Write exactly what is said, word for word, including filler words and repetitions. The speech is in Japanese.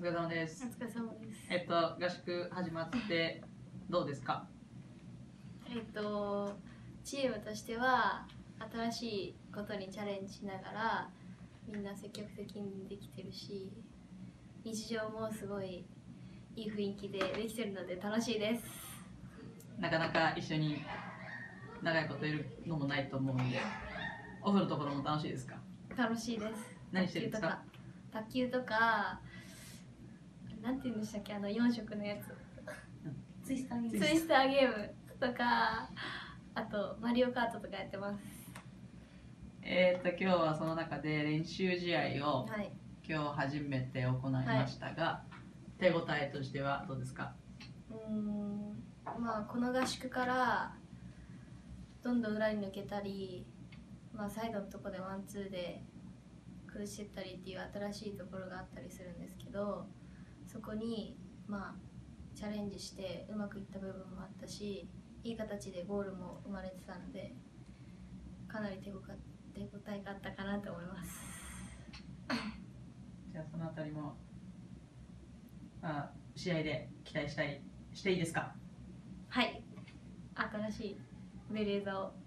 疲れ様です。 お疲れ様です。 えっと合宿始まってどうですか？ えっとチームとしては新しいことにチャレンジしながらみんな積極的にできてるし、日常もすごいいい雰囲気でできてるので楽しいです。 なかなか一緒に長いこといるのもないと思うんで、オフのところも楽しいですか？ 楽しいです。 何してるんですか？ 卓球とか、なんて言うんでしたっけ、あのよん色のやつ、 ツイスターゲームツイスターゲームとか、あとマリオカートとかやってます。 えー、っと今日はその中で練習試合を、 はい、 今日初めて行いましたが、はい、手応えとしてはどうですか？ うーんまあこの合宿からどんどん裏に抜けたり、まあ、サイドのとこでワンツーで崩してったりっていう新しいところがあったりするんですけど、そこにまあチャレンジしてうまくいった部分もあったし、いい形でゴールも生まれてたので、かなり手応えがあったかなと思います。 じゃあそのあたりも、まあ、試合で期待したりしていいですか？ はい、新しいベレーザを